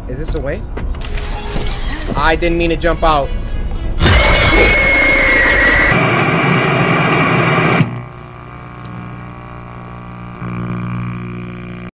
Is this the way? I didn't mean to jump out.